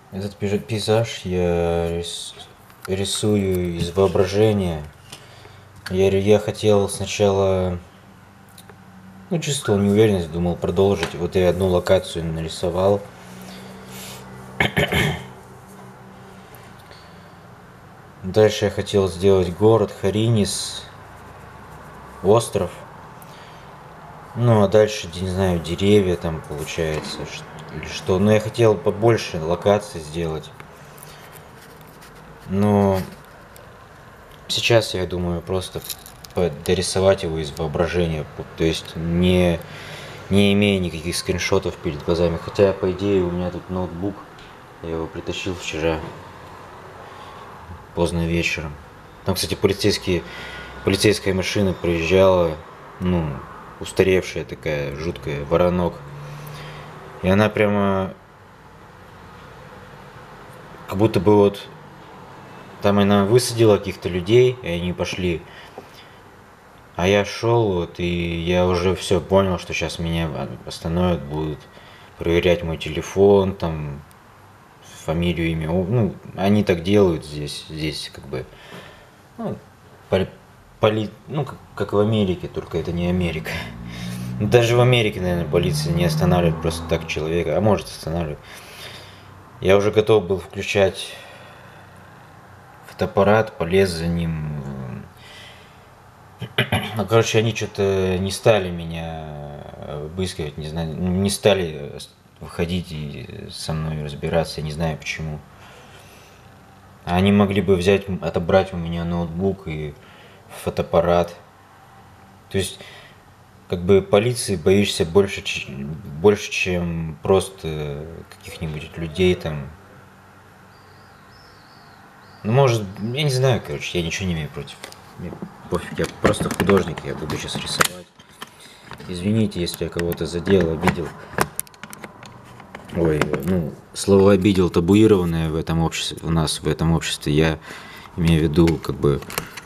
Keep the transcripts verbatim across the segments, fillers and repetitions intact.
Этот пейзаж я рис- рисую из воображения. Я, я хотел сначала, ну, чувствовал неуверенность, думал продолжить. Вот я одну локацию нарисовал. Дальше я хотел сделать город Харинис, остров. Ну, а дальше, не знаю, деревья там получается, или что. Но я хотел побольше локаций сделать. Но сейчас я думаю просто дорисовать его из воображения. То есть не, не имея никаких скриншотов перед глазами. Хотя, по идее, у меня тут ноутбук. Я его притащил вчера поздно вечером. Там, кстати, полицейские, полицейская машина проезжала, ну, устаревшая такая, жуткая, воронок. И она прямо, как будто бы вот, там она высадила каких-то людей, и они пошли. А я шел, вот, и я уже все понял, что сейчас меня остановят, будут проверять мой телефон, там, фамилию, имя. Ну, они так делают здесь, здесь как бы, ну, поли, поли, ну как, как в Америке, только это не Америка. Даже в Америке, наверное, полиция не останавливает просто так человека, а может останавливать. Я уже готов был включать фотоаппарат, полез за ним. Ну, короче, они что-то не стали меня обыскивать, не знаю, не стали выходить и со мной разбираться, я не знаю почему. Они могли бы взять, отобрать у меня ноутбук и фотоаппарат. То есть, как бы полиции боишься больше, больше, чем просто каких-нибудь людей там. Ну, может, я не знаю, короче, я ничего не имею против. Мне пофиг, я просто художник, я буду сейчас рисовать. Извините, если я кого-то задел, обидел. Ой, ну, слово обидел табуированное в этом обществе, у нас в этом обществе. Я имею в виду, как бы,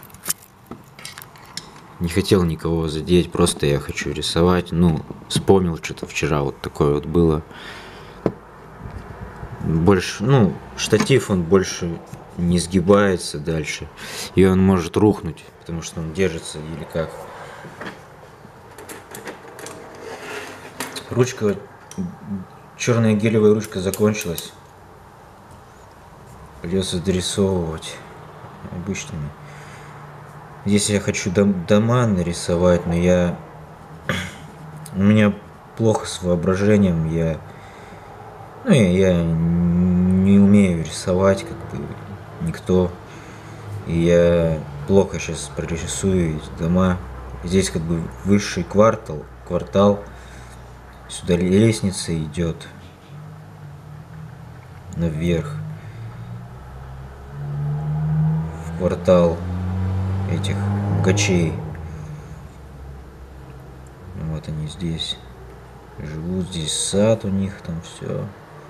не хотел никого задеть, просто я хочу рисовать. Ну, вспомнил что-то вчера, вот такое вот было. Больше, ну, штатив, он больше не сгибается дальше. И он может рухнуть, потому что он держится или как. Ручка, черная гелевая ручка закончилась. Придется дорисовывать обычными. Здесь я хочу дом, дома нарисовать, но я... У меня плохо с воображением, я... Ну, я, я не умею рисовать, как бы, никто. И я плохо сейчас прорисую эти дома. Здесь как бы высший квартал, квартал. Сюда лестница идет наверх. В квартал этих богачей. Вот они здесь живут, здесь сад у них, там все.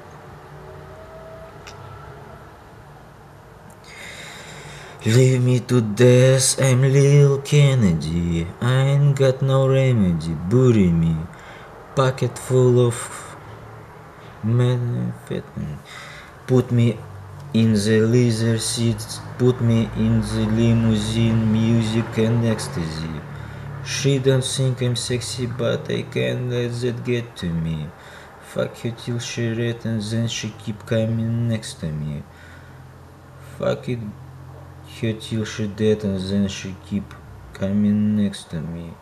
Leave me to death, I'm Lil Kennedy. I ain't got no remedy. Bury me, pocket full of methamphetamine. Put me in the leather seats. Put me in the limousine, music and ecstasy. She don't think I'm sexy, but I can't let that get to me. Fuck her till she red and then she keep coming next to me. Fuck it her till she dead and then she keep coming next to me.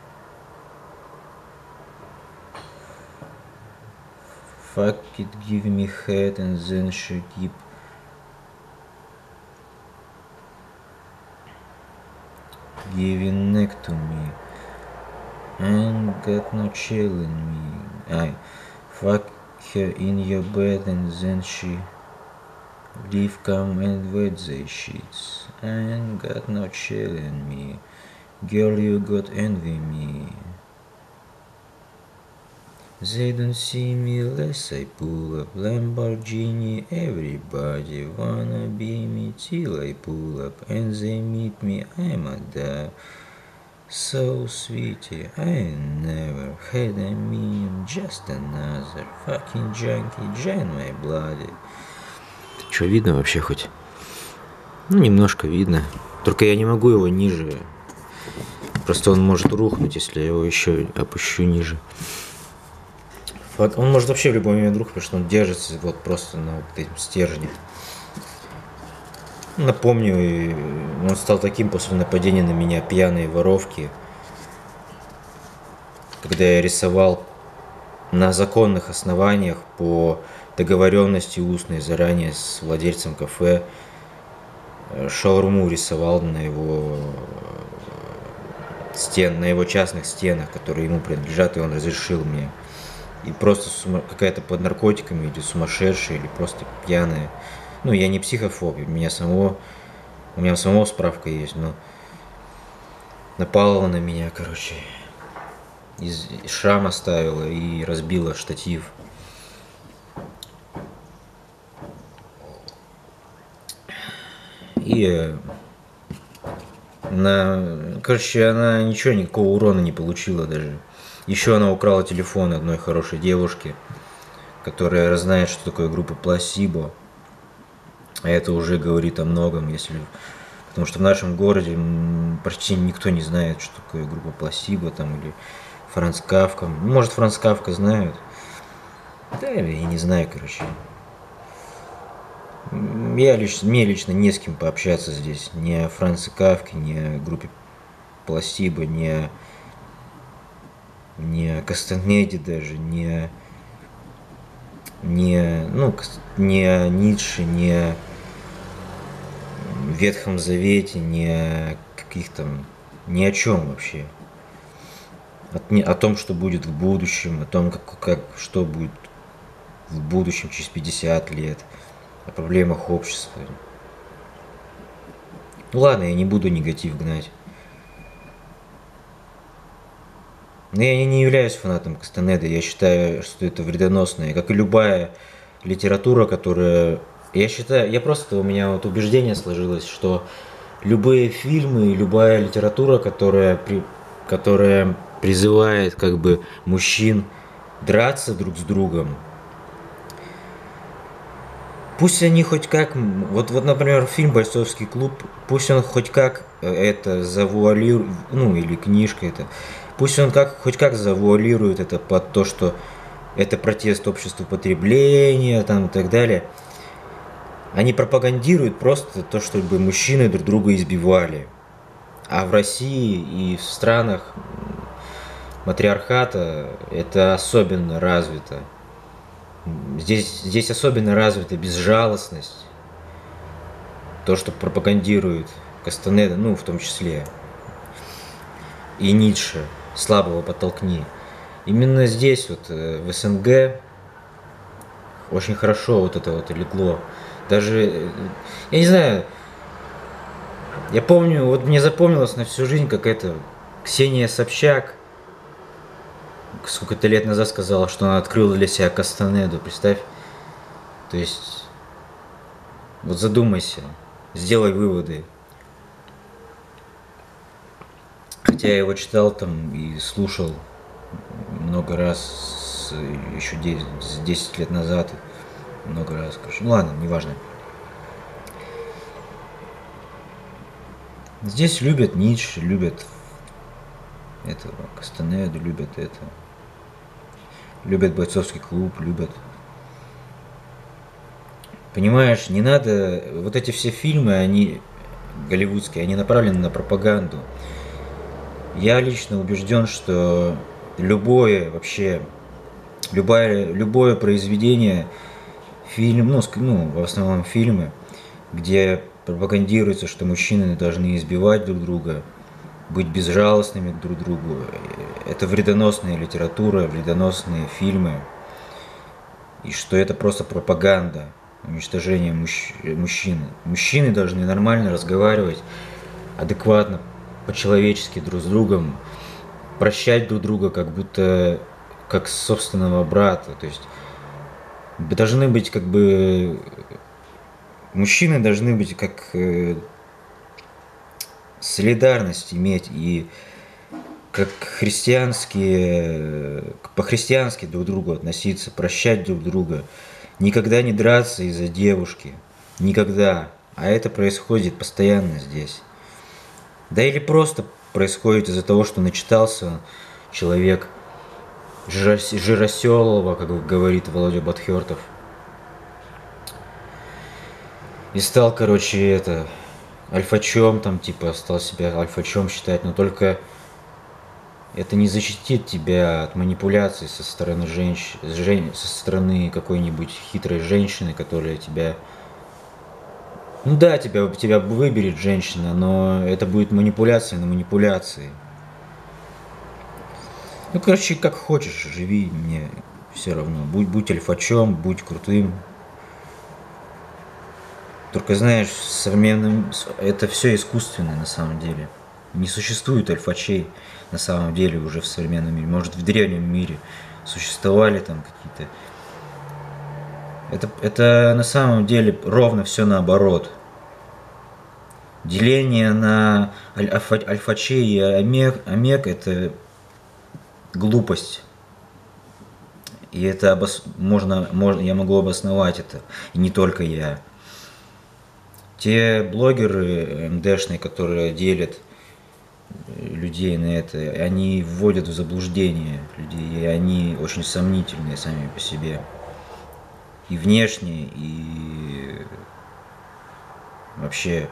Fuck it, give me head and then she keep giving neck to me. I ain't got no chill in me. I fuck her in your bed and then she leave come and wet the sheets. I ain't got no chill in me. Girl, you got envy me. They don't see me less I pull up Lamborghini. Everybody wanna be me till I pull up and they meet me. I'm a dab. So sweetie, I never had a mean, just another fucking junkie, drain my bloody. Что, видно вообще хоть? Ну, немножко видно. Только я не могу его ниже. Просто он может рухнуть, если я его еще опущу ниже. Он может вообще в любой момент рухнуть, потому что он держится вот просто на вот этим стержне. Напомню, он стал таким после нападения на меня пьяные воровки, когда я рисовал на законных основаниях по договоренности устной заранее с владельцем кафе. Шаурму рисовал на его стен, на его частных стенах, которые ему принадлежат, и он разрешил мне. И просто сума... какая-то под наркотиками, или сумасшедшая, или просто пьяная. Ну, я не психофоб, у меня самого, у меня самого справка есть, но напала на меня, короче, из шрам оставила и разбила штатив. И на, короче, она ничего, никакого урона не получила даже. Еще она украла телефон одной хорошей девушки, которая знает, что такое группа Пласибо. А это уже говорит о многом, если... Потому что в нашем городе почти никто не знает, что такое группа Пласибо там, или Франц Кафка. Может, Франц Кафка знают. Да, я не знаю, короче. Я лично, мне лично не с кем пообщаться здесь. Ни о Франце Кафке, ни о группе Пласибо, ни о, ни о Кастанеде даже, ни о, ни о, ну, ни о Ницше, ни о Ветхом Завете, ни о каких-то, ни о чем вообще. О, не, о том, что будет в будущем, о том, как, как, что будет в будущем через пятьдесят лет. О проблемах общества. Ну ладно, я не буду негатив гнать. Но я не являюсь фанатом Кастанеды. Я считаю, что это вредоносное. Как и любая литература, которая... Я считаю, я просто, у меня вот убеждение сложилось, что любые фильмы, любая литература, которая, при... которая призывает как бы мужчин драться друг с другом, пусть они хоть как, вот, вот, например, фильм «Бойцовский клуб», пусть он хоть как это завуалирует, ну, или книжка это, пусть он как, хоть как завуалирует это под то, что это протест общества потребления, там, и так далее. Они пропагандируют просто то, чтобы мужчины друг друга избивали. А в России и в странах матриархата это особенно развито. Здесь, здесь особенно развита безжалостность, то, что пропагандирует Кастанеда, ну, в том числе, и Ницше, слабого подтолкни. Именно здесь, вот, в СНГ, очень хорошо вот это вот легло. Даже, я не знаю, я помню, вот мне запомнилось на всю жизнь, как это Ксения Собчак сколько-то лет назад сказала, что она открыла для себя Кастанеду, представь. То есть, вот задумайся, сделай выводы. Хотя я его читал там и слушал много раз, еще десять лет назад, много раз, короче. Ну ладно, неважно. Здесь любят Ницше, любят этого Кастанеду, любят это. Любят «Бойцовский клуб», любят. Понимаешь, не надо... Вот эти все фильмы, они голливудские, они направлены на пропаганду. Я лично убежден, что любое вообще, любое, любое произведение, фильм, ну, ну, в основном фильмы, где пропагандируется, что мужчины должны избивать друг друга, быть безжалостными друг к другу. Это вредоносная литература, вредоносные фильмы. И что это просто пропаганда, уничтожение мужч... мужчин. Мужчины должны нормально разговаривать, адекватно, по-человечески друг с другом, прощать друг друга, как будто как собственного брата. То есть должны быть как бы... Мужчины должны быть как... солидарность иметь и как христианские, по-христиански друг к другу относиться, прощать друг друга, никогда не драться из-за девушки. Никогда. А это происходит постоянно здесь. Да или просто происходит из-за того, что начитался человек жирос- жироселого, как говорит Володя Батхертов. И стал, короче, это, альфачом там, типа, стал себя альфачом считать, но только это не защитит тебя от манипуляций со стороны женщин, жен, со стороны какой-нибудь хитрой женщины, которая тебя... Ну да, тебя, тебя выберет женщина, но это будет манипуляция на манипуляции. Ну, короче, как хочешь, живи, мне все равно. Будь, будь альфачом, будь крутым. Только знаешь, в современном... это все искусственно на самом деле. Не существует альфачей на самом деле уже в современном мире. Может, в древнем мире существовали там какие-то... Это, это на самом деле ровно все наоборот. Деление на альфа, альфачей и омег, омег это глупость. И это обос... можно, можно, я могу обосновать это. И не только я. Те блогеры МДшные, которые делят людей на это, они вводят в заблуждение людей, и они очень сомнительные сами по себе. И внешне, и вообще.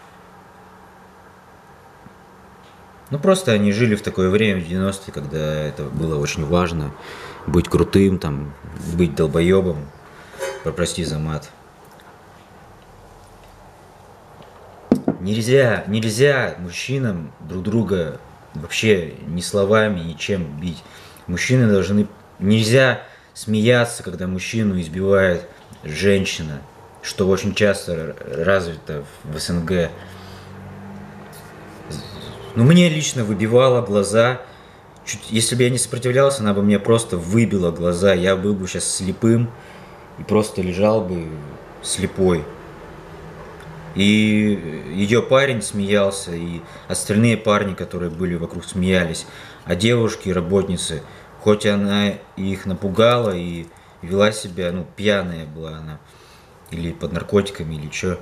Ну просто они жили в такое время, в девяностые, когда это было очень важно. Быть крутым, там, быть долбоебом. Прости за мат. Нельзя, нельзя мужчинам друг друга вообще ни словами, ничем бить. Мужчины должны... Нельзя смеяться, когда мужчину избивает женщина, что очень часто развито в СНГ. Ну, мне лично выбивало глаза. Чуть, если бы я не сопротивлялся, она бы мне просто выбила глаза. Я был бы сейчас слепым и просто лежал бы слепой. И ее парень смеялся, и остальные парни, которые были вокруг, смеялись. А девушки, работницы, хоть она их напугала и вела себя, ну, пьяная была она, или под наркотиками, или что,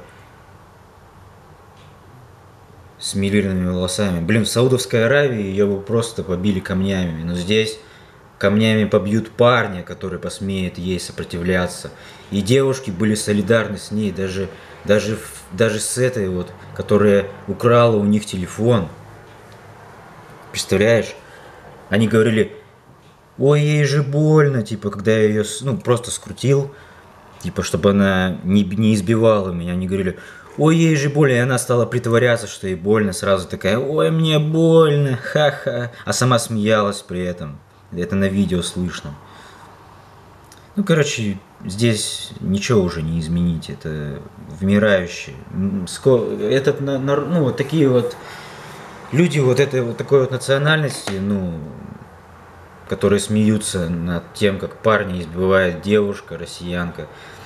с милированными волосами. Блин, в Саудовской Аравии ее бы просто побили камнями, но здесь камнями побьют парня, который посмеет ей сопротивляться. И девушки были солидарны с ней, даже, даже, даже с этой вот, которая украла у них телефон. Представляешь? Они говорили, ой, ей же больно, типа, когда я ее, ну, просто скрутил, типа, чтобы она не, не избивала меня. Они говорили, ой, ей же больно, и она стала притворяться, что ей больно, сразу такая, ой, мне больно, ха-ха, а сама смеялась при этом. Это на видео слышно. Ну, короче, здесь ничего уже не изменить. Это вмирающее. Этот, ну, вот такие вот люди вот этой вот такой вот национальности, ну, которые смеются над тем, как парни избивает девушка, россиянка.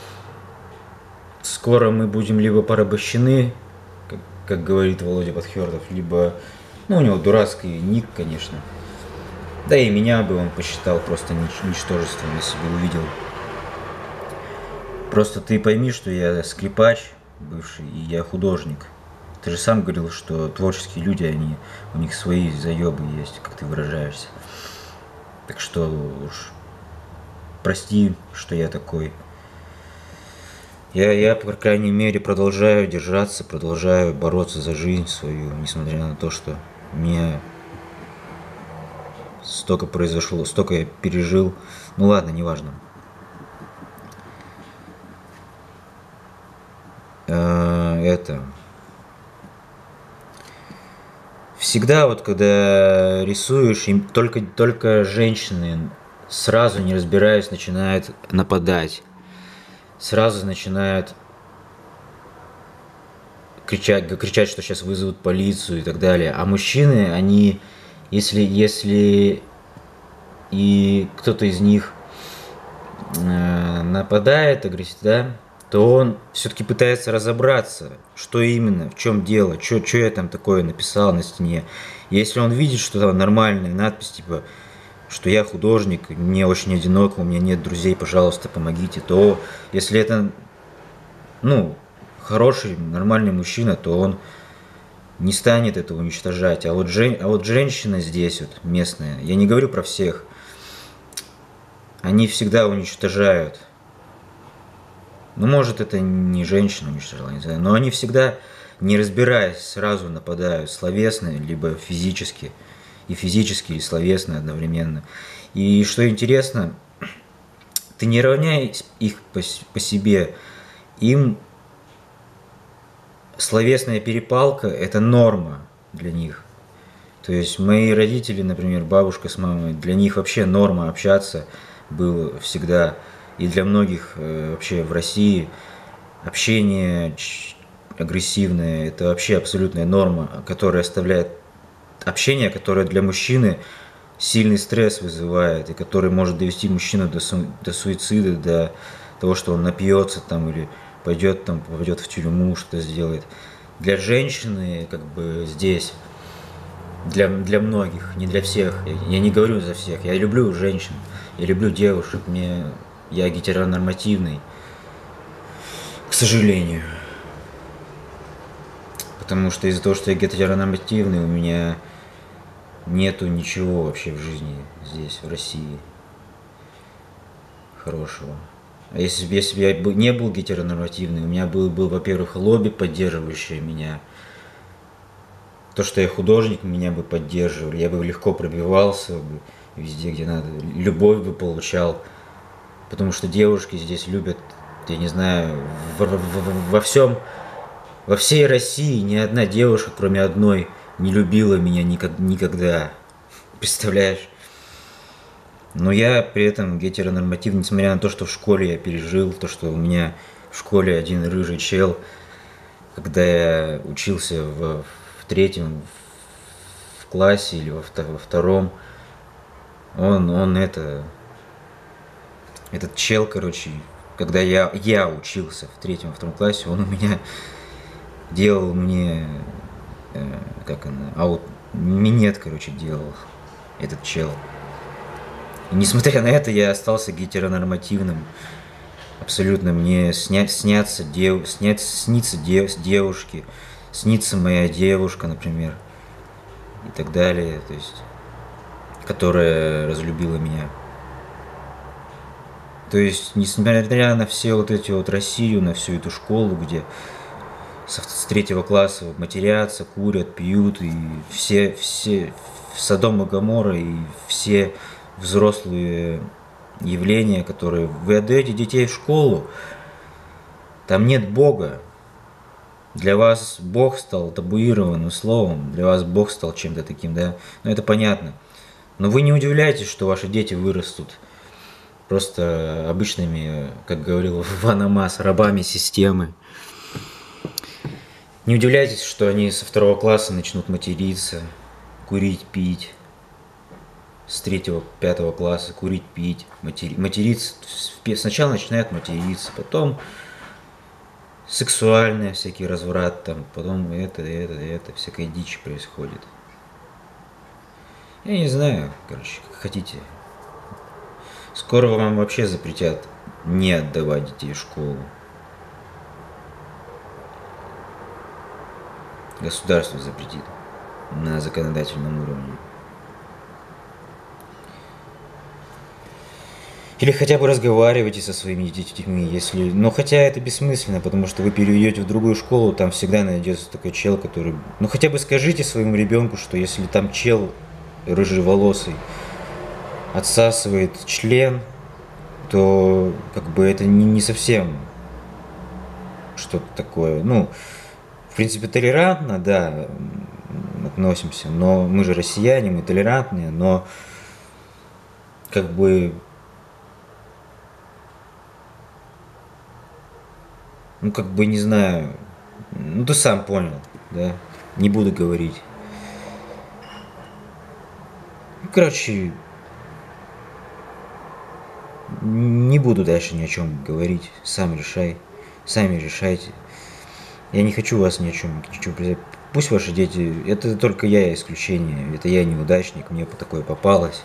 Скоро мы будем либо порабощены, как, как говорит Володя Батхертов, либо, ну, у него дурацкий ник, конечно. Да и меня бы он посчитал просто ничтожеством, если бы увидел. Просто ты пойми, что я скрипач бывший, и я художник. Ты же сам говорил, что творческие люди, они, у них свои заебы есть, как ты выражаешься. Так что уж прости, что я такой. Я, я, по крайней мере, продолжаю держаться, продолжаю бороться за жизнь свою, несмотря на то, что мне... Столько произошло, столько я пережил. Ну ладно, неважно. А, это... Всегда вот, когда рисуешь, им только, только женщины, сразу не разбираясь, начинают нападать. Сразу начинают кричать, кричать, что сейчас вызовут полицию и так далее. А мужчины, они... Если, если и кто-то из них э, нападает, агрессив, да, то он все-таки пытается разобраться, что именно, в чем дело, что я там такое написал на стене. Если он видит, что там нормальная надпись, типа, что я художник, мне очень одиноко, у меня нет друзей, пожалуйста, помогите, то если это, ну, хороший, нормальный мужчина, то он не станет это уничтожать. А вот, жен... а вот женщина здесь вот местная, я не говорю про всех, они всегда уничтожают. Ну, может, это не женщина уничтожала, не знаю, но они всегда, не разбираясь, сразу нападают словесно, либо физически. И физически, и словесно одновременно. И что интересно, ты не равняй их по, по себе. Им словесная перепалка – это норма для них. То есть мои родители, например, бабушка с мамой, для них вообще норма общаться было всегда. И для многих э, вообще в России общение агрессивное – это вообще абсолютная норма, которая оставляет общение, которое для мужчины сильный стресс вызывает, и который может довести мужчину до, су до суицида, до того, что он напьется там или пойдет там, попадет в тюрьму, что сделает. Для женщины, как бы здесь, для, для многих, не для всех, я, я не говорю за всех, я люблю женщин, я люблю девушек, мне, я гетеронормативный, к сожалению. Потому что из-за того, что я гетеронормативный, у меня нету ничего вообще в жизни здесь, в России, хорошего. А если, если бы я не был гетеронормативный, у меня был, был во-первых, лобби, поддерживающее меня. То, что я художник, меня бы поддерживал, я бы легко пробивался бы везде, где надо, любовь бы получал. Потому что девушки здесь любят, я не знаю, во, во, во всем, во всей России ни одна девушка, кроме одной, не любила меня никак, никогда. Представляешь? Но я при этом гетеронормативный, несмотря на то, что в школе я пережил, то, что у меня в школе один рыжий чел, когда я учился в, в третьем в классе или во, во втором, он, он это, этот чел, короче, когда я, я учился в третьем, во втором классе, он у меня делал мне, э, как она, аут, минет, короче, делал этот чел. И несмотря на это, я остался гетеронормативным. Абсолютно мне сня, снятся дев, снять, снится дев, девушки, снится моя девушка, например, и так далее, то есть, которая разлюбила меня. То есть, несмотря на все вот эти вот Россию, на всю эту школу, где с, с третьего класса матерятся, курят, пьют, и все, все, Содом и Гоморра, и все взрослые явления, которые вы отдаете детей в школу, там нет Бога. Для вас Бог стал табуированным словом, для вас Бог стал чем-то таким, да, ну это понятно. Но вы не удивляйтесь, что ваши дети вырастут просто обычными, как говорил Ван Амас, рабами системы. Не удивляйтесь, что они со второго класса начнут материться, курить, пить. С третьего, пятого класса курить, пить, матери, материться. Сначала начинают материться, потом сексуальный всякий разврат, там, потом это, это, это, всякая дичь происходит. Я не знаю, короче, как хотите. Скоро вам вообще запретят не отдавать детей в школу. Государство запретит на законодательном уровне. Или хотя бы разговаривайте со своими детьми, если... Но хотя это бессмысленно, потому что вы перейдете в другую школу, там всегда найдется такой чел, который... Ну хотя бы скажите своему ребенку, что если там чел рыжеволосый отсасывает член, то как бы это не, не совсем что-то такое. Ну, в принципе, толерантно, да, относимся, но мы же россияне, мы толерантные, но как бы... Ну, как бы, не знаю, ну, ты сам понял, да, не буду говорить. Ну, короче, не буду дальше ни о чем говорить, сам решай, сами решайте. Я не хочу вас ни о чем, ничего признать. Пусть ваши дети, это только я исключение, это я неудачник, мне такое попалось.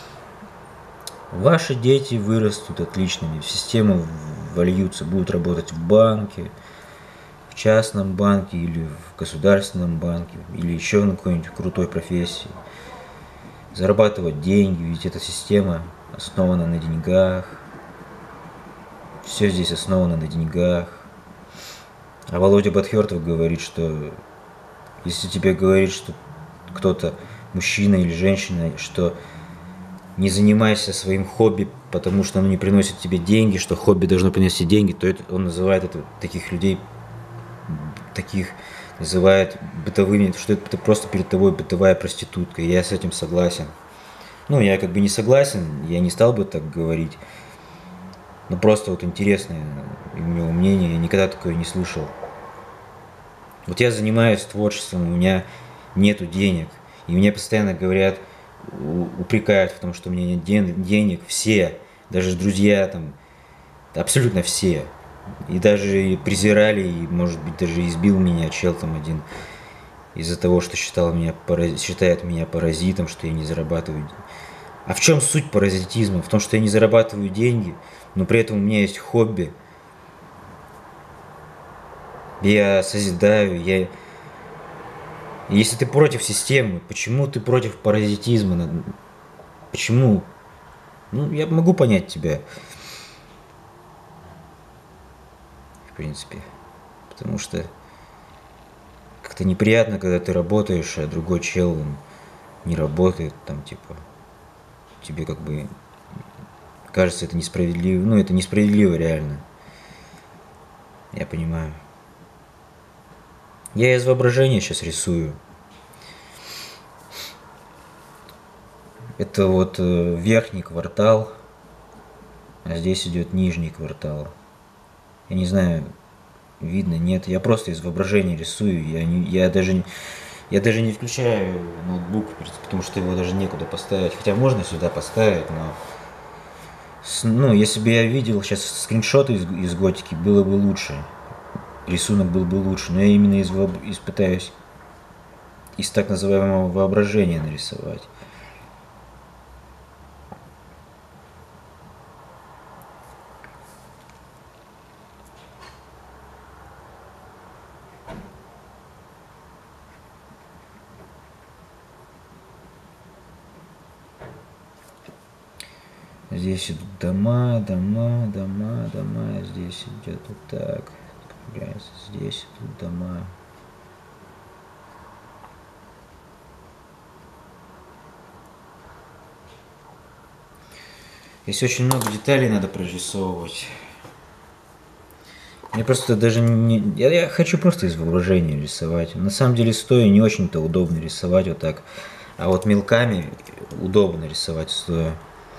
Ваши дети вырастут отличными, в систему вольются, будут работать в банке, в частном банке или в государственном банке, или еще на какой-нибудь крутой профессии. Зарабатывать деньги, ведь эта система основана на деньгах. Все здесь основано на деньгах. А Володя Батхертов говорит, что если тебе говорит, что кто-то, мужчина или женщина, что не занимайся своим хобби, потому что оно не приносит тебе деньги, что хобби должно принести деньги, то это, он называет это, таких людей, таких называет бытовыми, что это просто перед тобой бытовая проститутка. И я с этим согласен. Ну, я как бы не согласен, я не стал бы так говорить. Но просто вот интересное у него мнение, я никогда такое не слышал. Вот я занимаюсь творчеством, у меня нету денег. И мне постоянно говорят, упрекают в том, что у меня нет денег, все, даже друзья там, абсолютно все. И даже презирали, и, может быть, даже избил меня чел там один из-за того, что считал меня, считает меня паразитом, что я не зарабатываю деньги. А в чем суть паразитизма? В том, что я не зарабатываю деньги, но при этом у меня есть хобби. Я созидаю, я... Если ты против системы, почему ты против паразитизма? Почему? Ну, я могу понять тебя. В принципе. Потому что как-то неприятно, когда ты работаешь, а другой чел он не работает, там, типа, тебе как бы кажется это несправедливо. Ну, это несправедливо реально. Я понимаю. Я из воображения сейчас рисую. Это вот э, верхний квартал, а здесь идет нижний квартал. Я не знаю, видно, нет. Я просто из воображения рисую. Я, не, я, даже, я даже не включаю ноутбук, потому что его даже некуда поставить. Хотя можно сюда поставить, но... Ну, если бы я видел сейчас скриншоты из, из готики, было бы лучше. Рисунок был бы лучше. Но я именно из, из пытаюсь из так называемого воображения нарисовать. Здесь идут дома, дома, дома, дома. Здесь идет вот так. Здесь идут дома. Здесь очень много деталей надо прорисовывать. Я просто даже не... Я, я хочу просто из воображения рисовать. На самом деле стоя не очень-то удобно рисовать вот так. А вот мелками удобно рисовать стоя.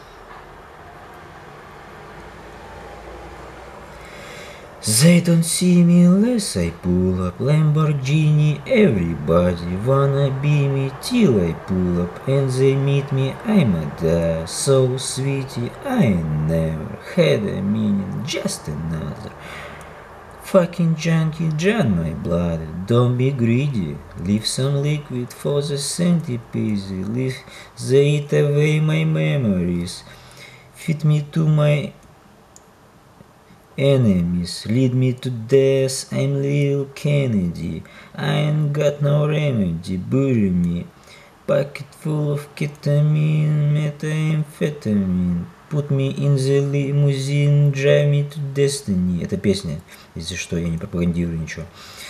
They don't see me unless I pull up Lamborghini. Everybody wanna be me till I pull up and they meet me. I'm a da so sweetie. I never had a meaning, just another fucking junkie. John, my blood, don't be greedy. Leave some liquid for the centipede. Leave they eat away my memories. Feed me to my enemies, lead me to death. I'm Lil Kennedy. I ain't got no remedy. Bury me. Pocket full of ketamine, methamphetamine. Put me in the limousine, drive me to destiny. Это песня, если что, я не пропагандирую ничего.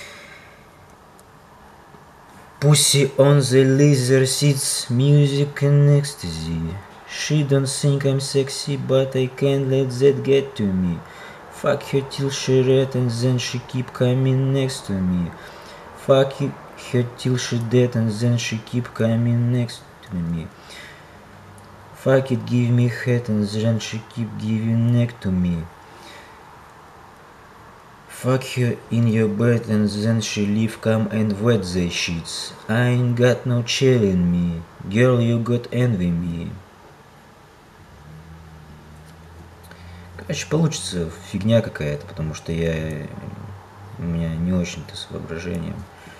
Pussy on the leather seats, music and ecstasy. She don't think I'm sexy, but I can't let that get to me. Fuck her till she red and then she keep coming next to me. Fuck her till she dead and then she keep coming next to me. Fuck it, give me head and then she keep giving neck to me. Fuck her in your bed and then she leave come and wet the sheets. I ain't got no chill in me. Girl, you got envy me. Короче, получится фигня какая-то, потому что я... У меня не очень-то с воображением.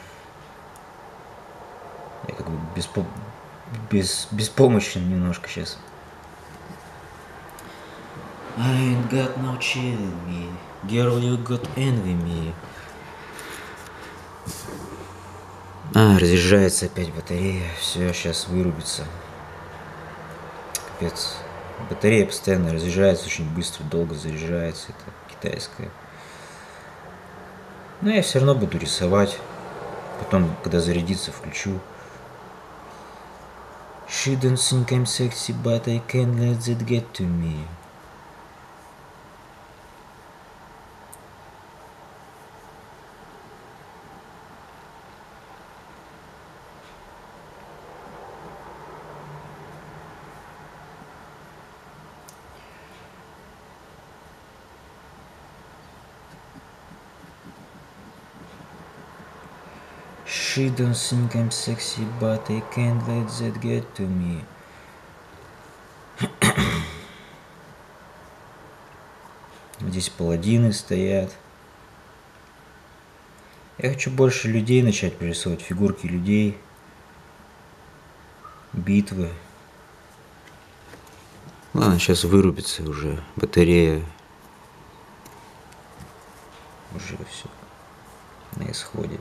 Я как бы беспо... без... беспомощен немножко сейчас. I ain't got no chill in me. Girl, you got envy me. А, разряжается опять батарея. Все, сейчас вырубится. Капец. Батарея постоянно разряжается очень быстро, долго заряжается. Это китайская. Но я все равно буду рисовать. Потом, когда зарядится, включу. She don't think I'm sexy, but I can't let that get to me. She don't think I'm sexy, but I can't let that get to me. Здесь паладины стоят. Я хочу больше людей начать прорисовывать, фигурки людей, битвы. Ладно, сейчас вырубится уже батарея. Уже все на исходе.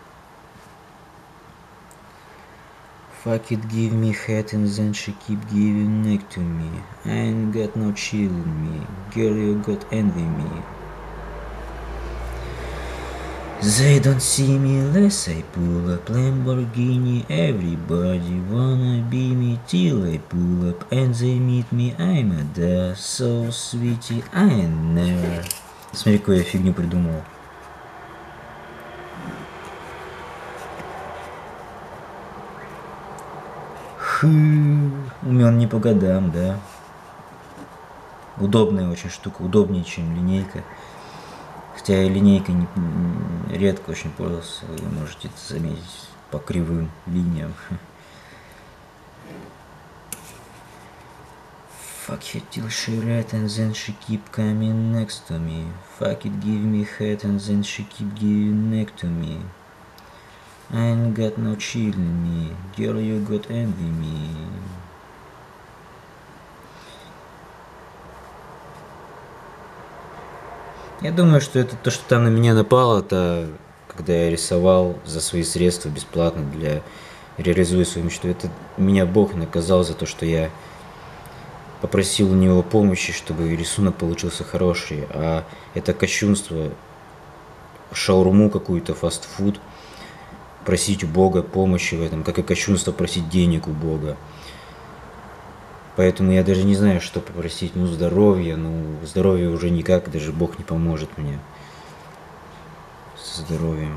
Fuck it, give me head and then she keep giving neck to me. I ain't got no chill in me. Girl, you got envy me. They don't see me unless I pull up Lamborghini. Everybody wanna be me till I pull up and they meet me. I'm a da, so sweetie, I ain't never. Смотри, какую я фигню придумал. Умен не по годам, да. Удобная очень штука, удобнее, чем линейка. Хотя я линейкой не, редко очень пользовался, вы можете это заметить по кривым линиям. Fuck her till she red and then she keep coming next to me. Fuck it, give me head and then she keep giving neck to me. I ain't got no chill in me. Girl, you got envy me. Я думаю, что это то, что там на меня напало, это когда я рисовал за свои средства бесплатно, для реализуя свою мечту. Это меня Бог наказал за то, что я попросил у него помощи, чтобы рисунок получился хороший. А это кощунство, шаурму какую-то, фастфуд, просить у Бога помощи в этом, как и кощунство просить денег у Бога. Поэтому я даже не знаю, что попросить. Ну, здоровье, ну, здоровье уже никак, даже Бог не поможет мне со здоровьем.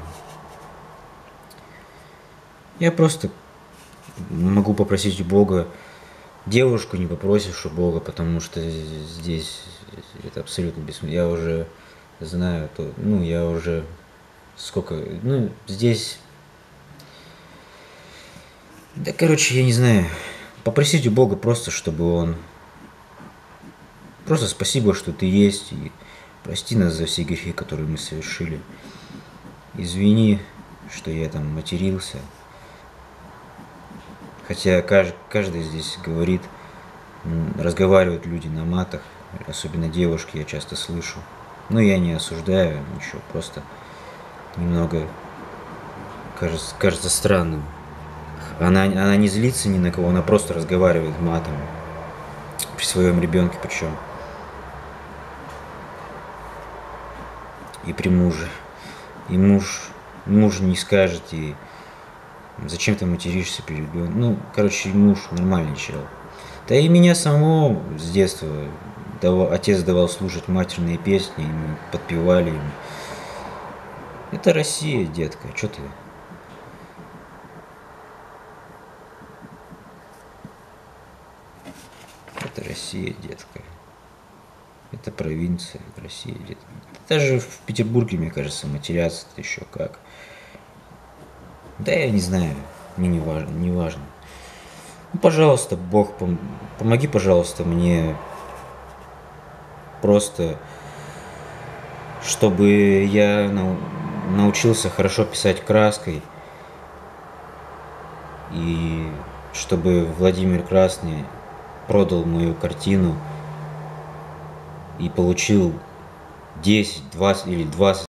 Я просто могу попросить у Бога. Девушку не попросишь у Бога, потому что здесь это абсолютно бессмысленно. Я уже знаю, то, ну, я уже сколько, ну, здесь... Да, короче, я не знаю. Попросить у Бога просто, чтобы Он... Просто спасибо, что Ты есть, и прости нас за все грехи, которые мы совершили. Извини, что я там матерился. Хотя каждый, каждый здесь говорит, разговаривают люди на матах, особенно девушки, я часто слышу. Но я не осуждаю ничего, просто немного кажется, кажется странным. Она, она не злится ни на кого, она просто разговаривает матом. При своем ребенке причем. И при муже. И муж, муж не скажет ей, зачем ты материшься при ребенке. Ну, короче, муж нормальный чел. Да и меня самого с детства давал, отец давал слушать матерные песни, и мы подпевали им. Это Россия, детка, что ты? Это Россия, детка. Это провинция, Россия, детка. Даже в Петербурге, мне кажется, матерятся еще как. Да я не знаю, мне не важно, не важно. Ну, пожалуйста, Бог, пом помоги, пожалуйста, мне просто, чтобы я нау научился хорошо писать краской, и чтобы Владимир Красный продал мою картину и получил десять, двадцать или двадцать